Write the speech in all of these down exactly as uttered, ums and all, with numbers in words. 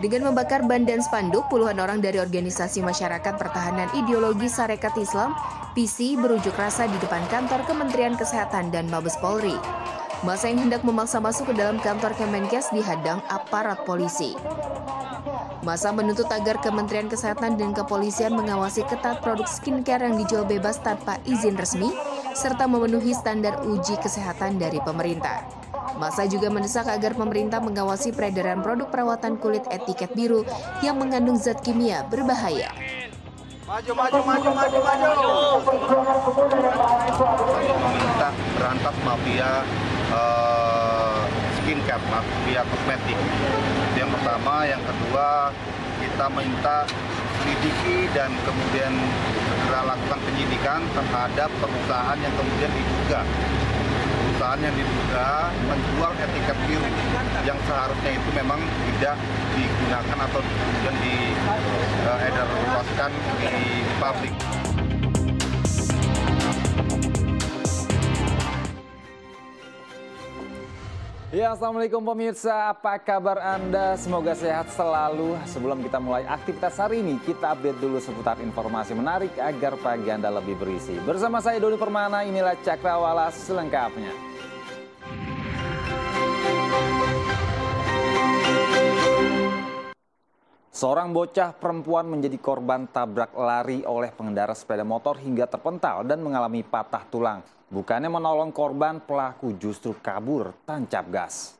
Dengan membakar ban dan spanduk, puluhan orang dari Organisasi Masyarakat Pertahanan Ideologi Sarekat Islam (P I S I) berunjuk rasa di depan kantor Kementerian Kesehatan dan Mabes Polri. Massa yang hendak memaksa masuk ke dalam kantor Kemenkes dihadang aparat polisi. Massa menuntut agar Kementerian Kesehatan dan Kepolisian mengawasi ketat produk skincare yang dijual bebas tanpa izin resmi, serta memenuhi standar uji kesehatan dari pemerintah. Massa juga mendesak agar pemerintah mengawasi peredaran produk perawatan kulit etiket biru yang mengandung zat kimia berbahaya. Maju, maju, maju, maju, maju. Pemerintah berantas mafia uh, skincare, mafia kosmetik. Itu yang pertama. Yang kedua, kita minta selidiki dan kemudian segera lakukan penyidikan terhadap perusahaan yang kemudian diduga perusahaan yang diduga menjual etiket biru yang seharusnya itu memang tidak digunakan atau kemudian diedar luaskan di publik. Ya, Assalamualaikum pemirsa, apa kabar Anda? Semoga sehat selalu. Sebelum kita mulai aktivitas hari ini, kita update dulu seputar informasi menarik agar pagi Anda lebih berisi. Bersama saya Doni Permana, inilah Cakrawala selengkapnya. Seorang bocah perempuan menjadi korban tabrak lari oleh pengendara sepeda motor hingga terpental dan mengalami patah tulang. Bukannya menolong korban, pelaku justru kabur tancap gas.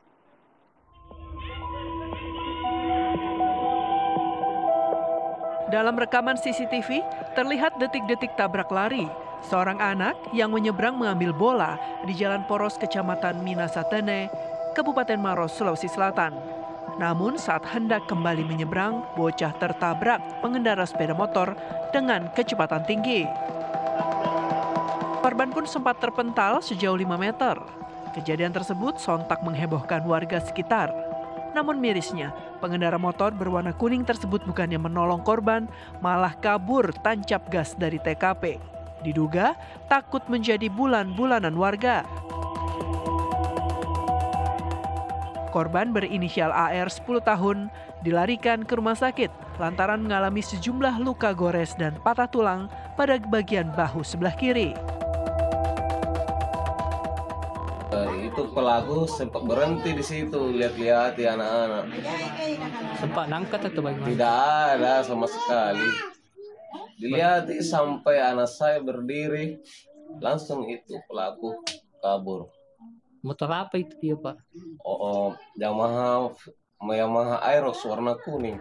Dalam rekaman C C T V, terlihat detik-detik tabrak lari. Seorang anak yang menyeberang mengambil bola di Jalan Poros Kecamatan Minasatene, Kabupaten Maros, Sulawesi Selatan. Namun saat hendak kembali menyeberang, bocah tertabrak pengendara sepeda motor dengan kecepatan tinggi. Korban pun sempat terpental sejauh lima meter. Kejadian tersebut sontak menghebohkan warga sekitar. Namun mirisnya, pengendara motor berwarna kuning tersebut bukannya menolong korban, malah kabur tancap gas dari T K P. Diduga takut menjadi bulan-bulanan warga. Korban berinisial A R sepuluh tahun dilarikan ke rumah sakit lantaran mengalami sejumlah luka gores dan patah tulang pada bagian bahu sebelah kiri. Itu pelaku sempat berhenti di situ, lihat-lihat ya anak-anak. Sempat nangkat atau bagaimana? Tidak ada sama sekali. Dilihat sampai anak saya berdiri, langsung itu pelaku kabur. Motor apa itu dia, Pak? Oh, oh Yamaha, Yamaha Aerox warna kuning.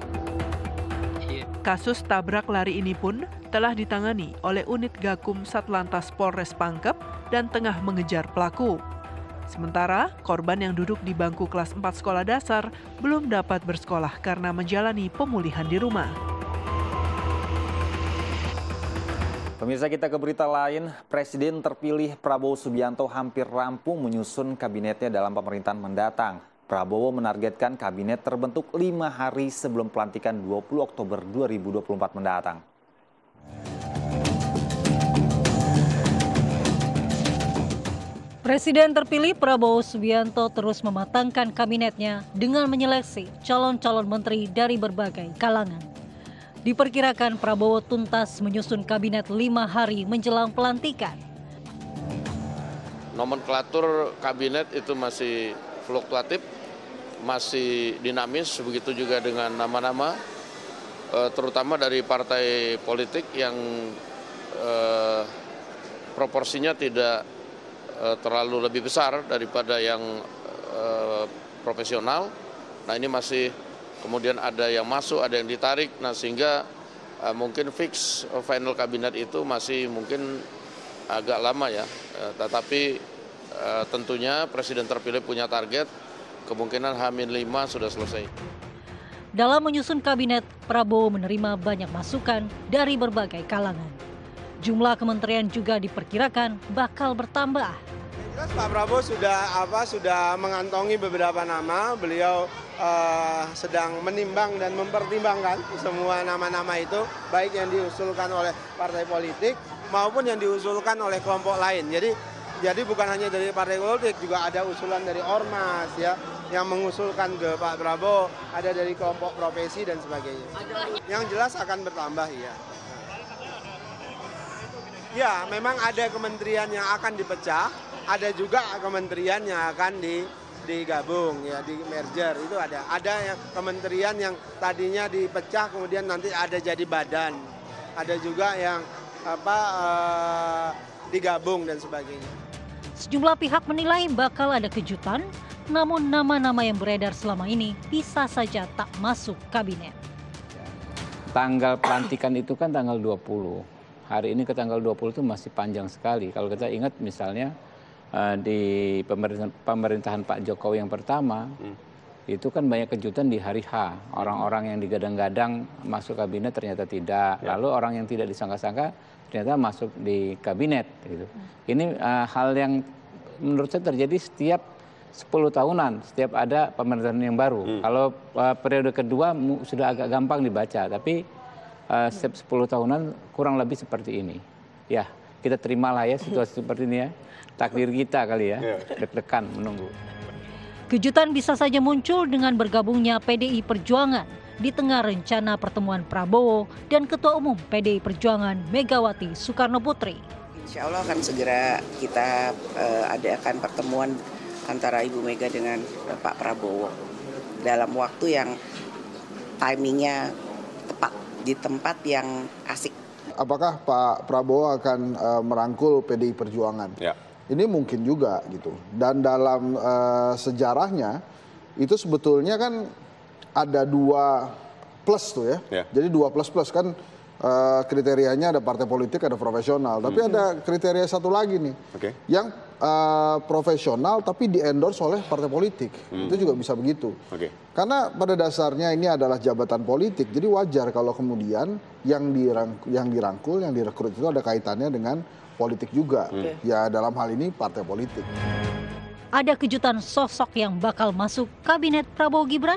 Kasus tabrak lari ini pun telah ditangani oleh unit Gakum Satlantas Polres Pangkep dan tengah mengejar pelaku. Sementara korban yang duduk di bangku kelas empat sekolah dasar belum dapat bersekolah karena menjalani pemulihan di rumah. Pemirsa, kita ke berita lain. Presiden terpilih Prabowo Subianto hampir rampung menyusun kabinetnya dalam pemerintahan mendatang. Prabowo menargetkan kabinet terbentuk lima hari sebelum pelantikan dua puluh Oktober dua ribu dua puluh empat mendatang. Presiden terpilih Prabowo Subianto terus mematangkan kabinetnya dengan menyeleksi calon-calon menteri dari berbagai kalangan. Diperkirakan Prabowo tuntas menyusun kabinet lima hari menjelang pelantikan. Nomenklatur kabinet itu masih fluktuatif, masih dinamis, begitu juga dengan nama-nama, terutama dari partai politik yang eh, proporsinya tidak terlalu lebih besar daripada yang uh, profesional. Nah ini masih kemudian ada yang masuk, ada yang ditarik. Nah sehingga uh, mungkin fix uh, final kabinet itu masih mungkin agak lama ya. Uh, tetapi uh, tentunya Presiden terpilih punya target, kemungkinan H minus lima sudah selesai. Dalam menyusun kabinet, Prabowo menerima banyak masukan dari berbagai kalangan. Jumlah kementerian juga diperkirakan bakal bertambah. Jelas Pak Prabowo sudah apa sudah mengantongi beberapa nama. Beliau uh, sedang menimbang dan mempertimbangkan semua nama-nama itu, baik yang diusulkan oleh partai politik maupun yang diusulkan oleh kelompok lain. Jadi jadi bukan hanya dari partai politik, juga ada usulan dari ormas ya, yang mengusulkan ke Pak Prabowo, ada dari kelompok profesi dan sebagainya. Yang jelas akan bertambah, ya. Ya, memang ada kementerian yang akan dipecah, ada juga kementerian yang akan di, digabung, ya, di merger, itu ada. Ada yang kementerian yang tadinya dipecah kemudian nanti ada jadi badan, ada juga yang apa uh, digabung dan sebagainya. Sejumlah pihak menilai bakal ada kejutan, namun nama-nama yang beredar selama ini bisa saja tak masuk kabinet. Tanggal pelantikan itu kan tanggal dua puluh. Hari ini ke tanggal dua puluh itu masih panjang sekali. Kalau kita ingat misalnya uh, di pemerintahan, pemerintahan Pak Jokowi yang pertama, hmm. itu kan banyak kejutan di hari H. Orang-orang yang digadang-gadang masuk kabinet ternyata tidak. Ya. Lalu orang yang tidak disangka-sangka ternyata masuk di kabinet. Gitu. Hmm. Ini uh, hal yang menurut saya terjadi setiap sepuluh tahunan, setiap ada pemerintahan yang baru. Hmm. Kalau uh, periode kedua sudah agak gampang dibaca, tapi uh, setiap sepuluh tahunan kurang lebih seperti ini. Ya, kita terimalah ya situasi seperti ini ya. Takdir kita kali ya, deg-degan menunggu. Kejutan bisa saja muncul dengan bergabungnya P D I Perjuangan di tengah rencana pertemuan Prabowo dan Ketua Umum P D I Perjuangan Megawati Soekarnoputri. Insya Allah akan segera kita uh, adakan pertemuan antara Ibu Mega dengan Pak Prabowo dalam waktu yang timingnya tepat, di tempat yang asik. Apakah Pak Prabowo akan uh, merangkul P D I Perjuangan? Ya. Ini mungkin juga gitu. Dan dalam uh, sejarahnya itu sebetulnya kan ada dua plus tuh ya. Ya. Jadi dua plus plus kan uh, kriterianya ada partai politik, ada profesional. Hmm. Tapi ada kriteria satu lagi nih, okay. yang uh, profesional tapi di-endorse oleh partai politik. Hmm. Itu juga bisa begitu. Okay. Karena pada dasarnya ini adalah jabatan politik, jadi wajar kalau kemudian yang dirangkul, yang dirangkul, yang direkrut itu ada kaitannya dengan politik juga. Hmm. Ya dalam hal ini partai politik. Ada kejutan sosok yang bakal masuk kabinet Prabowo Gibran?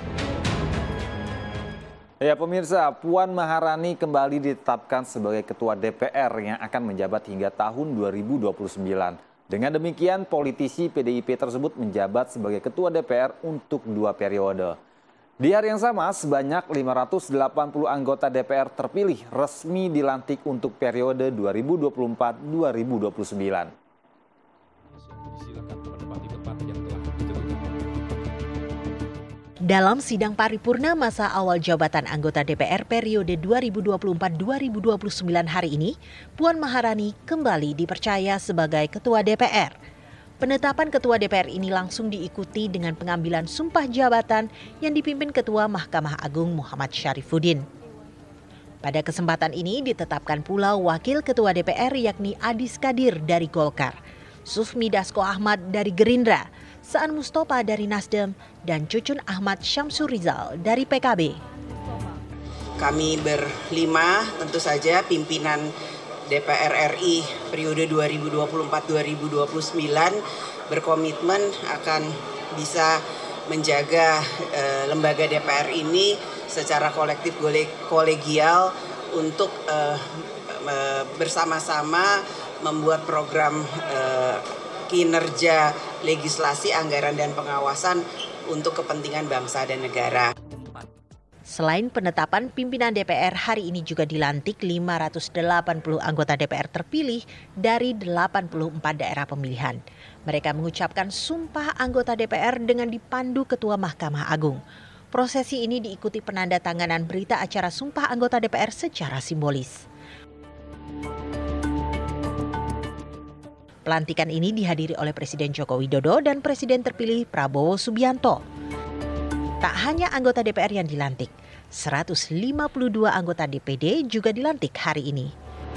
Ya pemirsa, Puan Maharani kembali ditetapkan sebagai Ketua D P R yang akan menjabat hingga tahun dua ribu dua puluh sembilan. Dengan demikian, politisi P D I P tersebut menjabat sebagai Ketua D P R untuk dua periode. Di hari yang sama, sebanyak lima ratus delapan puluh anggota D P R terpilih resmi dilantik untuk periode dua ribu dua puluh empat sampai dua ribu dua puluh sembilan. Dalam sidang paripurna masa awal jabatan anggota D P R periode dua ribu dua puluh empat sampai dua ribu dua puluh sembilan hari ini, Puan Maharani kembali dipercaya sebagai Ketua D P R. Penetapan Ketua D P R ini langsung diikuti dengan pengambilan sumpah jabatan yang dipimpin Ketua Mahkamah Agung Muhammad Syarifuddin. Pada kesempatan ini ditetapkan pula Wakil Ketua D P R yakni Adis Kadir dari Golkar, Sufmi Dasko Ahmad dari Gerindra, Saan Mustopa dari Nasdem, dan Cucun Ahmad Syamsurizal dari P K B. Kami berlima tentu saja pimpinan D P R R I periode dua ribu dua puluh empat sampai dua ribu dua puluh sembilan berkomitmen akan bisa menjaga eh, lembaga D P R ini secara kolektif kolegial untuk eh, bersama-sama membuat program eh, kinerja legislasi, anggaran dan pengawasan untuk kepentingan bangsa dan negara. Selain penetapan pimpinan D P R, hari ini juga dilantik lima ratus delapan puluh anggota D P R terpilih dari delapan puluh empat daerah pemilihan. Mereka mengucapkan sumpah anggota D P R dengan dipandu Ketua Mahkamah Agung. Prosesi ini diikuti penandatanganan berita acara sumpah anggota D P R secara simbolis. Pelantikan ini dihadiri oleh Presiden Joko Widodo dan Presiden terpilih Prabowo Subianto. Tak hanya anggota D P R yang dilantik, seratus lima puluh dua anggota D P D juga dilantik hari ini.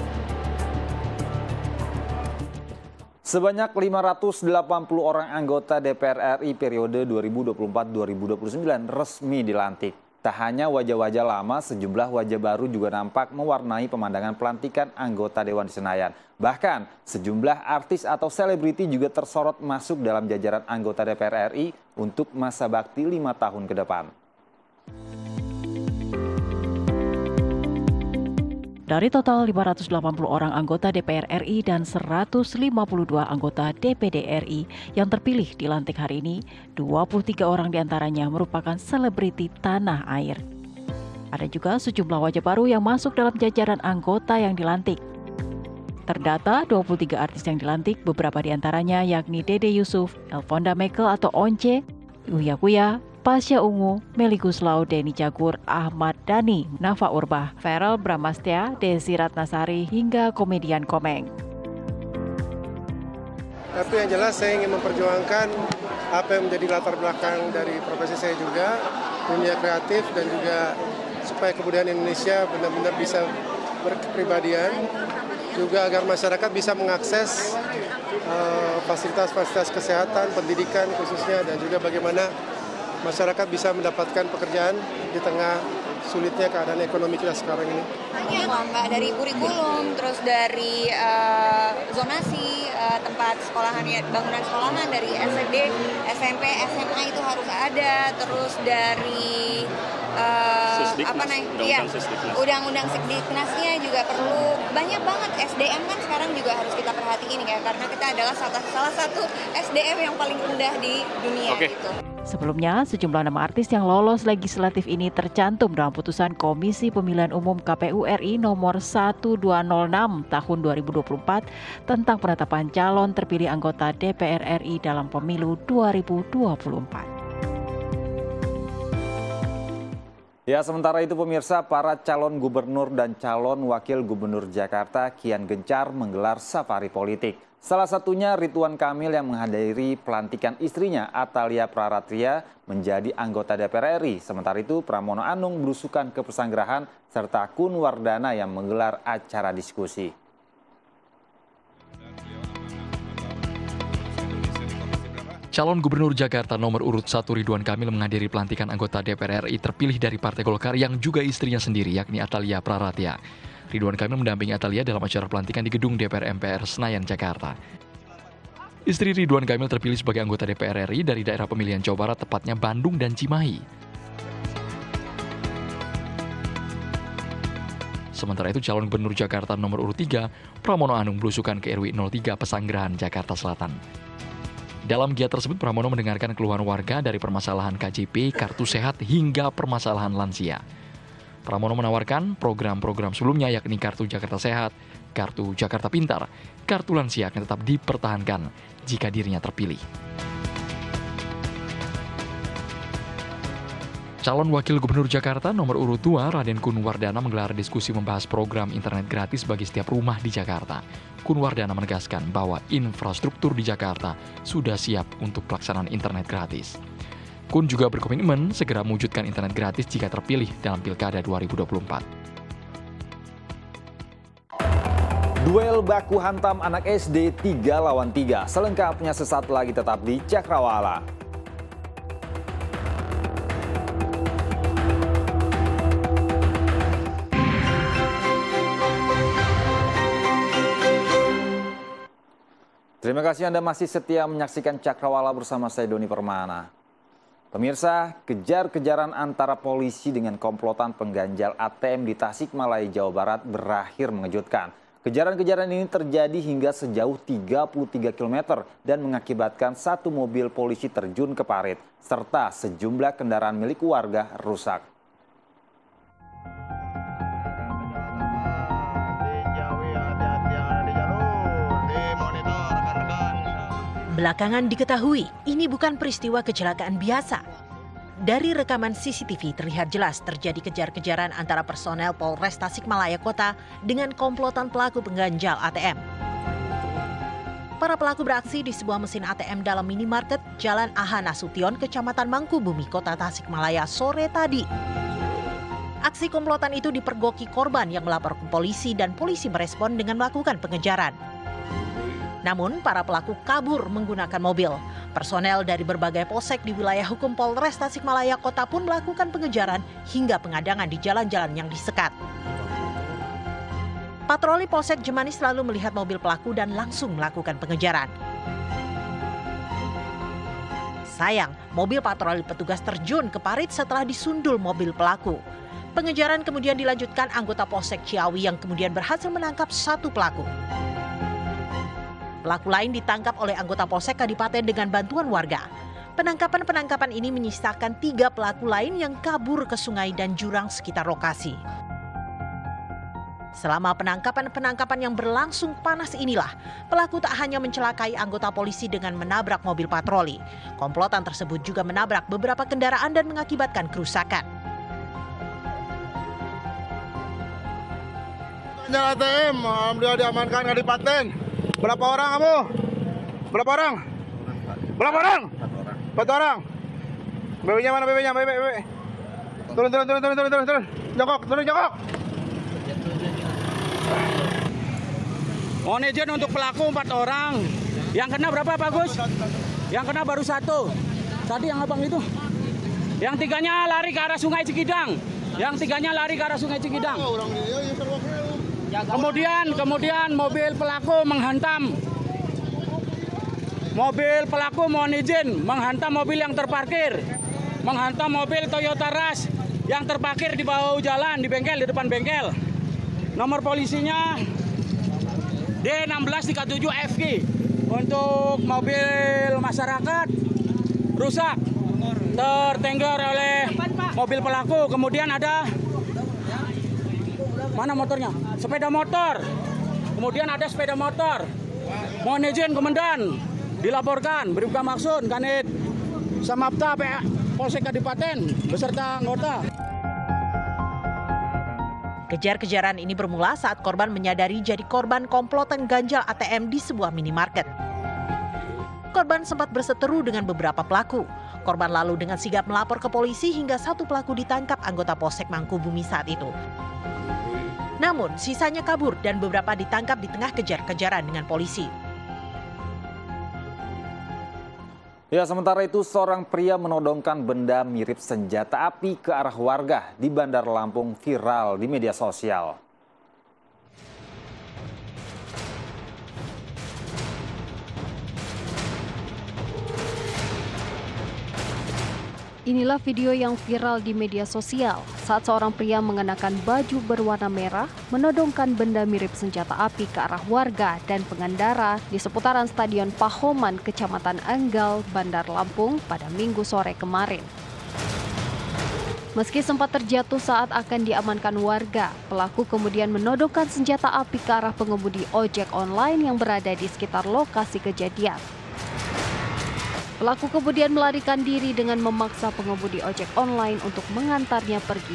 Sebanyak lima ratus delapan puluh orang anggota D P R R I periode dua ribu dua puluh empat sampai dua ribu dua puluh sembilan resmi dilantik. Tak hanya wajah-wajah lama, sejumlah wajah baru juga nampak mewarnai pemandangan pelantikan anggota Dewan di Senayan. Bahkan, sejumlah artis atau selebriti juga tersorot masuk dalam jajaran anggota D P R R I untuk masa bakti lima tahun ke depan. Dari total lima ratus delapan puluh orang anggota D P R R I dan seratus lima puluh dua anggota D P D R I yang terpilih dilantik hari ini, dua puluh tiga orang diantaranya merupakan selebriti tanah air. Ada juga sejumlah wajah baru yang masuk dalam jajaran anggota yang dilantik. Terdata dua puluh tiga artis yang dilantik, beberapa diantaranya yakni Dede Yusuf, Elfonda Mekel atau Once, Uya Kuya, Pasha Ungu, Melly Guslau, Denny Cagur, Ahmad Dhani, Nafa Urbah, Ferel Bramastya, Desi Ratnasari, hingga komedian Komeng. Tapi yang jelas saya ingin memperjuangkan apa yang menjadi latar belakang dari profesi saya juga, dunia kreatif dan juga supaya kebudayaan Indonesia benar-benar bisa berkepribadian, juga agar masyarakat bisa mengakses uh, fasilitas-fasilitas kesehatan, pendidikan khususnya, dan juga bagaimana masyarakat bisa mendapatkan pekerjaan di tengah sulitnya keadaan ekonomi kita sekarang ini. Ya, Mbak, dari kurikulum, terus dari uh, zonasi uh, tempat sekolahan, bangunan sekolahan dari S D, S M P, S M A itu harus ada, terus dari uh, apa namanya, ya, undang-undang Sekdiknasnya juga perlu, banyak banget. S D M kan sekarang juga harus kita perhatiin ya, karena kita adalah salah, salah satu S D M yang paling rendah di dunia. Okay. Gitu. Sebelumnya, sejumlah nama artis yang lolos legislatif ini tercantum dalam putusan Komisi Pemilihan Umum K P U R I nomor seribu dua ratus enam tahun dua ribu dua puluh empat tentang penetapan calon terpilih anggota D P R R I dalam pemilu dua ribu dua puluh empat. Ya, sementara itu pemirsa, para calon gubernur dan calon wakil gubernur Jakarta kian gencar menggelar safari politik. Salah satunya Ridwan Kamil yang menghadiri pelantikan istrinya Atalia Praratya menjadi anggota D P R R I. Sementara itu Pramono Anung belusukan ke Pesanggerahan serta Kun Wardana yang menggelar acara diskusi. Calon Gubernur Jakarta nomor urut satu Ridwan Kamil menghadiri pelantikan anggota D P R R I terpilih dari Partai Golkar yang juga istrinya sendiri yakni Atalia Praratya. Ridwan Kamil mendampingi Atalia dalam acara pelantikan di gedung D P R M P R Senayan, Jakarta. Istri Ridwan Kamil terpilih sebagai anggota D P R R I dari daerah pemilihan Jawa Barat, tepatnya Bandung dan Cimahi. Sementara itu calon gubernur Jakarta nomor urut tiga, Pramono Anung belusukan ke R W nol tiga Pesanggerahan, Jakarta Selatan. Dalam giat tersebut, Pramono mendengarkan keluhan warga dari permasalahan K J P, kartu sehat, hingga permasalahan lansia. Pramono menawarkan program-program sebelumnya yakni Kartu Jakarta Sehat, Kartu Jakarta Pintar, Kartu Lansia akan tetap dipertahankan jika dirinya terpilih. Calon Wakil Gubernur Jakarta nomor urut dua, Raden Kun Wardana menggelar diskusi membahas program internet gratis bagi setiap rumah di Jakarta. Kun Wardana menegaskan bahwa infrastruktur di Jakarta sudah siap untuk pelaksanaan internet gratis. Kun juga berkomitmen segera mewujudkan internet gratis jika terpilih dalam Pilkada dua ribu dua puluh empat. Duel baku hantam anak S D tiga lawan tiga. Selengkapnya sesaat lagi tetap di Cakrawala. Terima kasih Anda masih setia menyaksikan Cakrawala bersama saya Doni Permana. Pemirsa, kejar-kejaran antara polisi dengan komplotan pengganjal A T M di Tasikmalaya, Jawa Barat berakhir mengejutkan. Kejaran-kejaran ini terjadi hingga sejauh tiga puluh tiga kilometer dan mengakibatkan satu mobil polisi terjun ke parit, serta sejumlah kendaraan milik warga rusak. Belakangan diketahui, ini bukan peristiwa kecelakaan biasa. Dari rekaman C C T V terlihat jelas terjadi kejar-kejaran antara personel Polres Tasikmalaya Kota dengan komplotan pelaku pengganjal A T M. Para pelaku beraksi di sebuah mesin A T M dalam minimarket Jalan Aha Nasution, Kecamatan Mangkubumi, Kota Tasikmalaya sore tadi. Aksi komplotan itu dipergoki korban yang melapor ke polisi dan polisi merespon dengan melakukan pengejaran. Namun, para pelaku kabur menggunakan mobil. Personel dari berbagai polsek di wilayah hukum Polres Tasikmalaya Kota pun melakukan pengejaran hingga pengadangan di jalan-jalan yang disekat. Patroli Polsek Jemani selalu melihat mobil pelaku dan langsung melakukan pengejaran. Sayang, mobil patroli petugas terjun ke parit setelah disundul mobil pelaku. Pengejaran kemudian dilanjutkan anggota Polsek Ciawi yang kemudian berhasil menangkap satu pelaku. Pelaku lain ditangkap oleh anggota Polsek Kadipaten dengan bantuan warga. Penangkapan-penangkapan ini menyisakan tiga pelaku lain yang kabur ke sungai dan jurang sekitar lokasi. Selama penangkapan-penangkapan yang berlangsung panas inilah, pelaku tak hanya mencelakai anggota polisi dengan menabrak mobil patroli. Komplotan tersebut juga menabrak beberapa kendaraan dan mengakibatkan kerusakan. A T M, alhamdulillah diamankan Kadipaten. Berapa orang kamu? Berapa orang? Berapa orang? Empat orang. B W-nya mana B W-nya? B W, B W. Turun, turun, turun, turun, turun, turun, turun. Jongkok, turun, jongkok. Mohon izin untuk pelaku empat orang. Yang kena berapa Pak Gus? Yang kena baru satu. Tadi yang abang itu. Yang tiganya lari ke arah Sungai Cikidang. Yang tiganya lari ke arah Sungai Cikidang. Kemudian, kemudian mobil pelaku menghantam. Mobil pelaku mohon izin menghantam mobil yang terparkir. Menghantam mobil Toyota Rush yang terparkir di bahu jalan, di bengkel, di depan bengkel. Nomor polisinya D enam belas tiga tujuh F G. Untuk mobil masyarakat rusak, tertengger oleh mobil pelaku. Kemudian ada, mana motornya? Sepeda motor. Kemudian ada sepeda motor. Mohon izin Komandan, dilaporkan Bribka Maksud, Kanit Samapta Polsek Kadipaten beserta anggota. Kejar-kejaran ini bermula saat korban menyadari jadi korban komplotan ganjal A T M di sebuah minimarket. Korban sempat berseteru dengan beberapa pelaku. Korban lalu dengan sigap melapor ke polisi hingga satu pelaku ditangkap anggota Polsek Mangkubumi saat itu. Namun sisanya kabur dan beberapa ditangkap di tengah kejar-kejaran dengan polisi. Ya, sementara itu seorang pria menodongkan benda mirip senjata api ke arah warga di Bandar Lampung viral di media sosial. Inilah video yang viral di media sosial saat seorang pria mengenakan baju berwarna merah menodongkan benda mirip senjata api ke arah warga dan pengendara di seputaran Stadion Pahoman, Kecamatan Enggal, Bandar Lampung pada Minggu sore kemarin. Meski sempat terjatuh saat akan diamankan warga, pelaku kemudian menodongkan senjata api ke arah pengemudi ojek online yang berada di sekitar lokasi kejadian. Pelaku kemudian melarikan diri dengan memaksa pengemudi ojek online untuk mengantarnya pergi.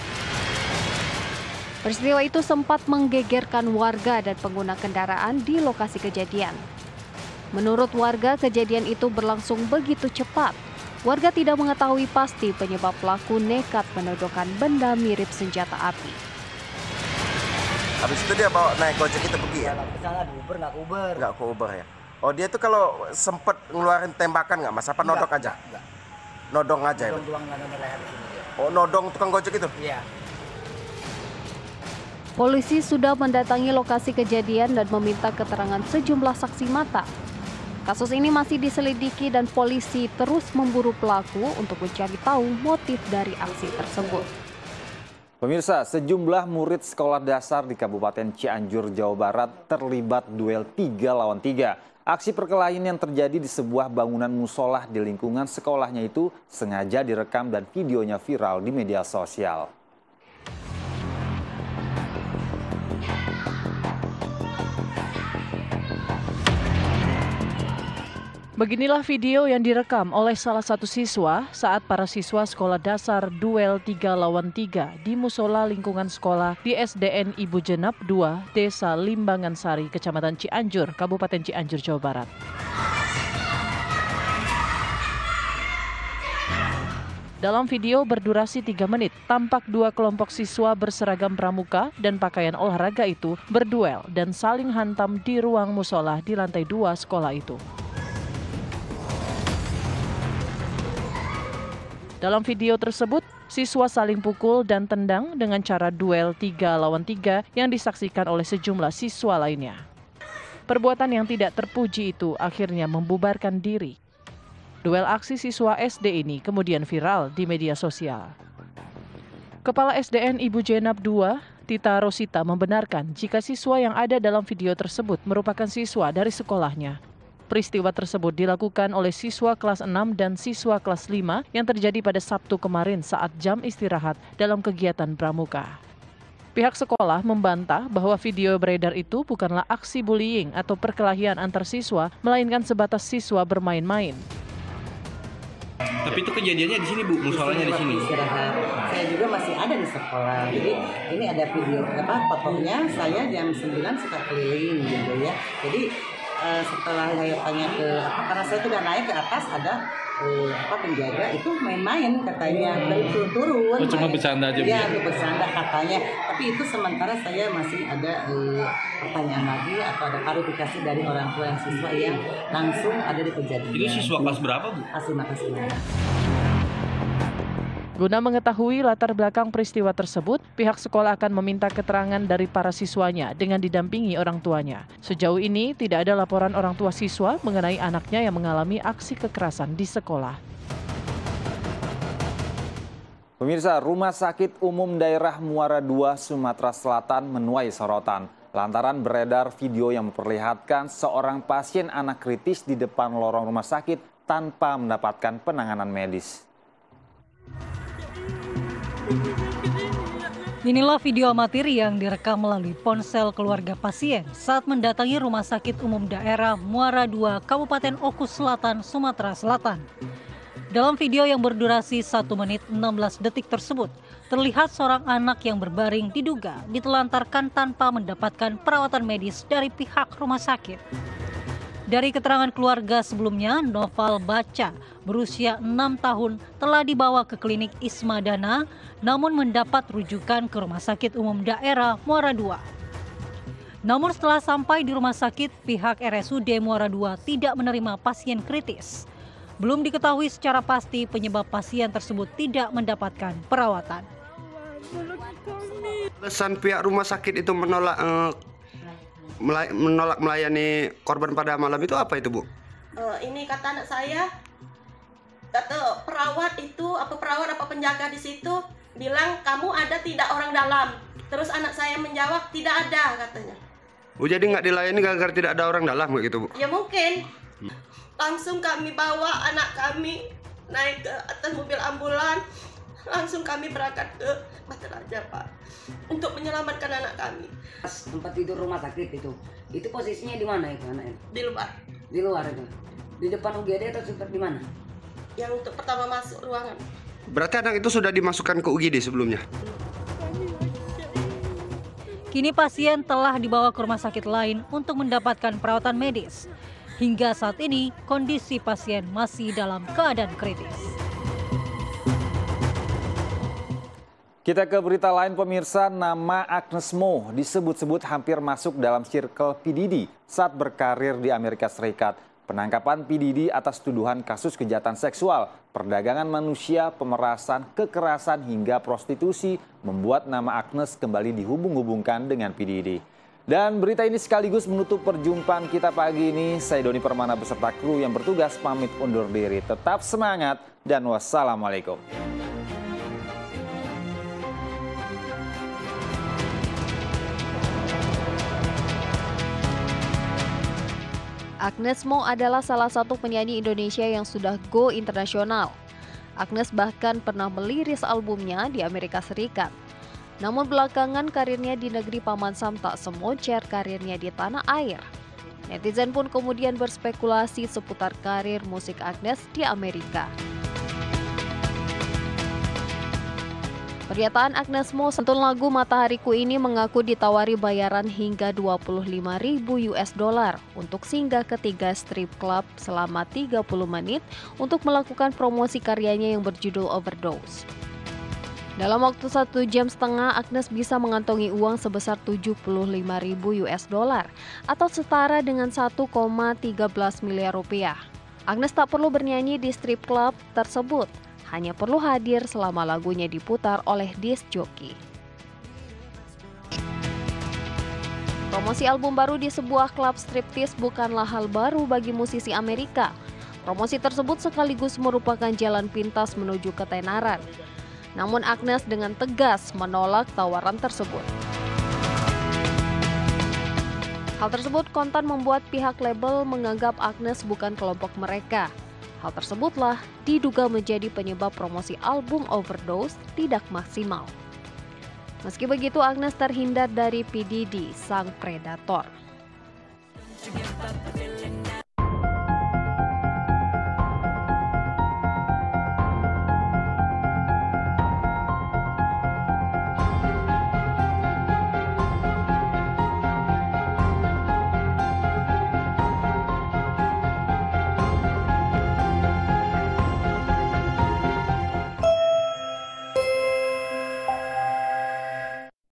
Peristiwa itu sempat menggegerkan warga dan pengguna kendaraan di lokasi kejadian. Menurut warga, kejadian itu berlangsung begitu cepat. Warga tidak mengetahui pasti penyebab pelaku nekat menodongkan benda mirip senjata api. Habis itu dia bawa naik ojek itu pergi ya? Ke sana di Uber, nggak ke Uber. Nggak ke Uber ya? Oh, dia tuh kalau sempet ngeluarin tembakan nggak mas? Apa nodong aja? Enggak. Nodong aja ya? Nodong doang, nggak ada leher di sini dia. Oh, nodong tukang gojek itu? Iya. Polisi sudah mendatangi lokasi kejadian dan meminta keterangan sejumlah saksi mata. Kasus ini masih diselidiki dan polisi terus memburu pelaku untuk mencari tahu motif dari aksi tersebut. Pemirsa, sejumlah murid sekolah dasar di Kabupaten Cianjur, Jawa Barat terlibat duel tiga lawan tiga. Aksi perkelahian yang terjadi di sebuah bangunan musolah di lingkungan sekolahnya itu sengaja direkam dan videonya viral di media sosial. Beginilah video yang direkam oleh salah satu siswa saat para siswa sekolah dasar duel tiga lawan tiga di musola lingkungan sekolah di S D N Ibu Jenab dua, Desa Limbangan Sari, Kecamatan Cianjur, Kabupaten Cianjur, Jawa Barat. Dalam video berdurasi tiga menit, tampak dua kelompok siswa berseragam pramuka dan pakaian olahraga itu berduel dan saling hantam di ruang musola di lantai dua sekolah itu. Dalam video tersebut, siswa saling pukul dan tendang dengan cara duel tiga lawan tiga yang disaksikan oleh sejumlah siswa lainnya. Perbuatan yang tidak terpuji itu akhirnya membubarkan diri. Duel aksi siswa S D ini kemudian viral di media sosial. Kepala S D N Ibu Jenab dua, Tita Rosita membenarkan jika siswa yang ada dalam video tersebut merupakan siswa dari sekolahnya. Peristiwa tersebut dilakukan oleh siswa kelas enam dan siswa kelas lima yang terjadi pada Sabtu kemarin saat jam istirahat dalam kegiatan pramuka. Pihak sekolah membantah bahwa video beredar itu bukanlah aksi bullying atau perkelahian antar siswa, melainkan sebatas siswa bermain-main. Tapi itu kejadiannya di sini, Bu, musolanya di sini. Istirahat. Saya juga masih ada di sekolah. Jadi ini ada video apa fotonya saya jam sembilan suka keliling gitu ya. Jadi uh, setelah saya tanya ke apa karena saya sudah naik ke atas ada uh, apa penjaga itu main-main katanya dari turun-turun. Oh, cuma bercanda aja, Bu. Iya, itu bercanda katanya. Tapi itu sementara saya masih ada uh, pertanyaan lagi atau ada klarifikasi dari orang tua yang siswa yang langsung ada di kejadian. Itu siswa kelas berapa, Bu? Terima kasih. Guna mengetahui latar belakang peristiwa tersebut, pihak sekolah akan meminta keterangan dari para siswanya dengan didampingi orang tuanya. Sejauh ini tidak ada laporan orang tua siswa mengenai anaknya yang mengalami aksi kekerasan di sekolah. Pemirsa, Rumah Sakit Umum Daerah Muara dua, Sumatera Selatan menuai sorotan lantaran beredar video yang memperlihatkan seorang pasien anak kritis di depan lorong rumah sakit tanpa mendapatkan penanganan medis. Inilah video amatir yang direkam melalui ponsel keluarga pasien saat mendatangi Rumah Sakit Umum Daerah Muara dua, Kabupaten Oku Selatan, Sumatera Selatan. Dalam video yang berdurasi satu menit enam belas detik tersebut, terlihat seorang anak yang berbaring diduga ditelantarkan tanpa mendapatkan perawatan medis dari pihak rumah sakit. Dari keterangan keluarga sebelumnya, Noval Baca berusia enam tahun telah dibawa ke klinik Ismadana namun mendapat rujukan ke Rumah Sakit Umum Daerah Muara dua. Namun setelah sampai di rumah sakit, pihak R S U D Muara dua tidak menerima pasien kritis. Belum diketahui secara pasti penyebab pasien tersebut tidak mendapatkan perawatan. Alasan pihak rumah sakit itu menolak eh... menolak melayani korban pada malam itu apa itu, Bu? Uh, ini kata anak saya, kata perawat itu apa perawat apa penjaga di situ bilang kamu ada tidak orang dalam. Terus anak saya menjawab tidak ada katanya. Oh, jadi nggak dilayani gara-gara tidak ada orang dalam gitu, Bu? Ya mungkin. Langsung kami bawa anak kami naik ke atas mobil ambulan. Langsung kami berangkat ke Batu Raja, Pak, untuk menyelamatkan anak kami. Tempat tidur rumah sakit itu, itu posisinya di mana itu anaknya? Di luar. Di luar itu, di depan U G D atau seperti di mana? Yang untuk pertama masuk ruangan. Berarti anak itu sudah dimasukkan ke U G D sebelumnya? Kini pasien telah dibawa ke rumah sakit lain untuk mendapatkan perawatan medis. Hingga saat ini kondisi pasien masih dalam keadaan kritis. Kita ke berita lain, pemirsa. Nama Agnes Mo disebut-sebut hampir masuk dalam circle P. Diddy saat berkarir di Amerika Serikat. Penangkapan P. Diddy atas tuduhan kasus kejahatan seksual, perdagangan manusia, pemerasan, kekerasan hingga prostitusi membuat nama Agnes kembali dihubung-hubungkan dengan P. Diddy. Dan berita ini sekaligus menutup perjumpaan kita pagi ini. Saya Doni Permana beserta kru yang bertugas pamit undur diri. Tetap semangat dan wassalamualaikum. Agnes Mo adalah salah satu penyanyi Indonesia yang sudah go internasional. Agnes bahkan pernah meliris albumnya di Amerika Serikat. Namun belakangan karirnya di negeri Paman Sam tak semoncer karirnya di tanah air. Netizen pun kemudian berspekulasi seputar karir musik Agnes di Amerika. Pernyataan Agnes Mo santun lagu Matahariku ini mengaku ditawari bayaran hingga dua puluh lima ribu U S dollar untuk singgah ke tiga strip club selama tiga puluh menit untuk melakukan promosi karyanya yang berjudul Overdose. Dalam waktu satu jam setengah, Agnes bisa mengantongi uang sebesar tujuh puluh lima ribu U S dollar atau setara dengan satu koma tiga belas miliar rupiah. Agnes tak perlu bernyanyi di strip club tersebut. Hanya perlu hadir selama lagunya diputar oleh disc jockey. Promosi album baru di sebuah klub striptease bukanlah hal baru bagi musisi Amerika. Promosi tersebut sekaligus merupakan jalan pintas menuju ketenaran. Namun Agnes dengan tegas menolak tawaran tersebut. Hal tersebut kontan membuat pihak label menganggap Agnes bukan kelompok mereka. Hal tersebutlah diduga menjadi penyebab promosi album Overdose tidak maksimal. Meski begitu, Agnes terhindar dari P. Diddy, sang predator.